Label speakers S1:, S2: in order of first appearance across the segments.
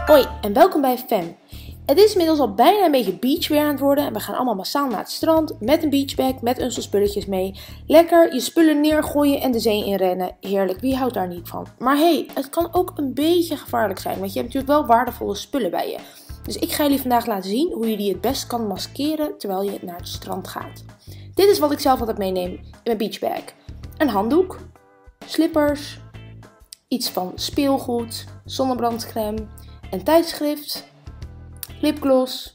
S1: Hoi en welkom bij Fem. Het is inmiddels al bijna een beetje beachwear aan het worden en we gaan allemaal massaal naar het strand met een beachbag met onze spulletjes mee. Lekker je spullen neergooien en de zee inrennen. Heerlijk, wie houdt daar niet van? Maar hey, het kan ook een beetje gevaarlijk zijn, want je hebt natuurlijk wel waardevolle spullen bij je. Dus ik ga jullie vandaag laten zien hoe je die het best kan maskeren terwijl je naar het strand gaat. Dit is wat ik zelf altijd meeneem in mijn beachbag. Een handdoek, slippers, iets van speelgoed, zonnebrandcrème, een tijdschrift, lipgloss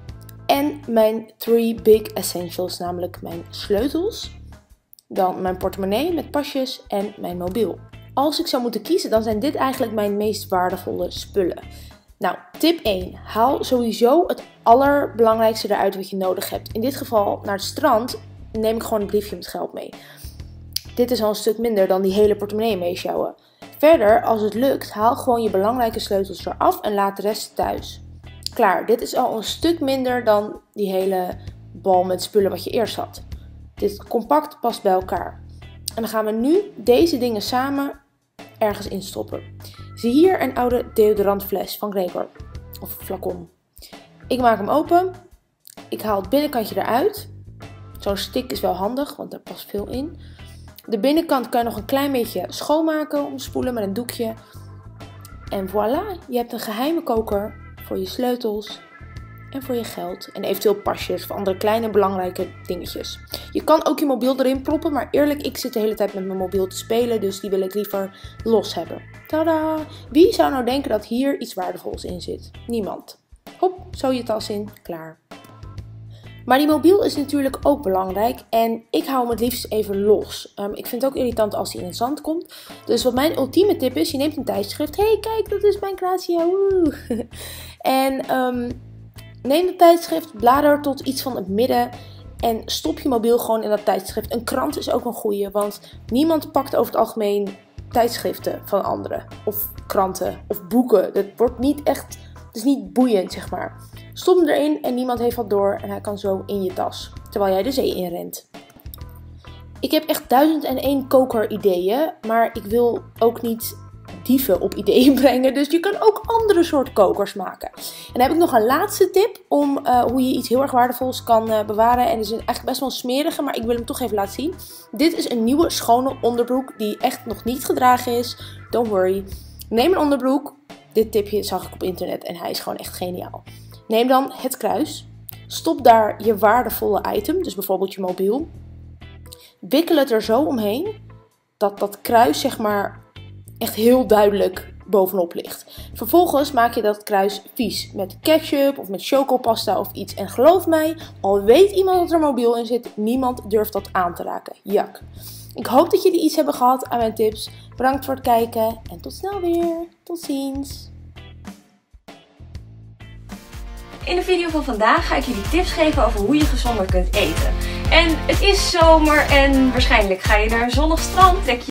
S1: en mijn 3 big essentials, namelijk mijn sleutels, dan mijn portemonnee met pasjes en mijn mobiel. Als ik zou moeten kiezen, dan zijn dit eigenlijk mijn meest waardevolle spullen. Nou, tip 1. Haal sowieso het allerbelangrijkste eruit wat je nodig hebt. In dit geval naar het strand neem ik gewoon een briefje met geld mee. Dit is al een stuk minder dan die hele portemonnee meesjouwen. Verder, als het lukt, haal gewoon je belangrijke sleutels eraf en laat de rest thuis. Klaar, dit is al een stuk minder dan die hele bal met spullen wat je eerst had. Dit compact past bij elkaar. En dan gaan we nu deze dingen samen ergens instoppen. Zie hier een oude deodorantfles van Gregor. Of flacon. Ik maak hem open. Ik haal het binnenkantje eruit. Zo'n stick is wel handig, want daar past veel in. De binnenkant kan je nog een klein beetje schoonmaken, omspoelen met een doekje. En voilà, je hebt een geheime koker voor je sleutels en voor je geld. En eventueel pasjes of andere kleine belangrijke dingetjes. Je kan ook je mobiel erin proppen, maar eerlijk, ik zit de hele tijd met mijn mobiel te spelen. Dus die wil ik liever los hebben. Tada! Wie zou nou denken dat hier iets waardevols in zit? Niemand. Hop, zo je tas in, klaar. Maar die mobiel is natuurlijk ook belangrijk en ik hou hem het liefst even los. Ik vind het ook irritant als hij in het zand komt. Dus wat mijn ultieme tip is, je neemt een tijdschrift. Hey, kijk, dat is mijn Grazia. Woe. En neem het tijdschrift, blader tot iets van het midden en stop je mobiel gewoon in dat tijdschrift. Een krant is ook een goeie, want niemand pakt over het algemeen tijdschriften van anderen. Of kranten of boeken. Dat wordt niet echt, het is niet boeiend, zeg maar. Stop hem erin en niemand heeft wat door en hij kan zo in je tas, terwijl jij de zee inrent. Ik heb echt 1001 kokerideeën, maar ik wil ook niet dieven op ideeën brengen, dus je kan ook andere soort kokers maken. En dan heb ik nog een laatste tip om hoe je iets heel erg waardevols kan bewaren. En het is eigenlijk best wel een smerige, maar ik wil hem toch even laten zien. Dit is een nieuwe schone onderbroek die echt nog niet gedragen is. Don't worry. Neem een onderbroek. Dit tipje zag ik op internet en hij is gewoon echt geniaal. Neem dan het kruis, stop daar je waardevolle item, dus bijvoorbeeld je mobiel. Wikkel het er zo omheen dat dat kruis zeg maar echt heel duidelijk bovenop ligt. Vervolgens maak je dat kruis vies met ketchup of met chocopasta of iets. En geloof mij, al weet iemand dat er mobiel in zit, niemand durft dat aan te raken. Jak. Ik hoop dat jullie iets hebben gehad aan mijn tips. Bedankt voor het kijken en tot snel weer. Tot ziens.
S2: In de video van vandaag ga ik jullie tips geven over hoe je gezonder kunt eten. En het is zomer en waarschijnlijk ga je naar een zonnig strand. Trek je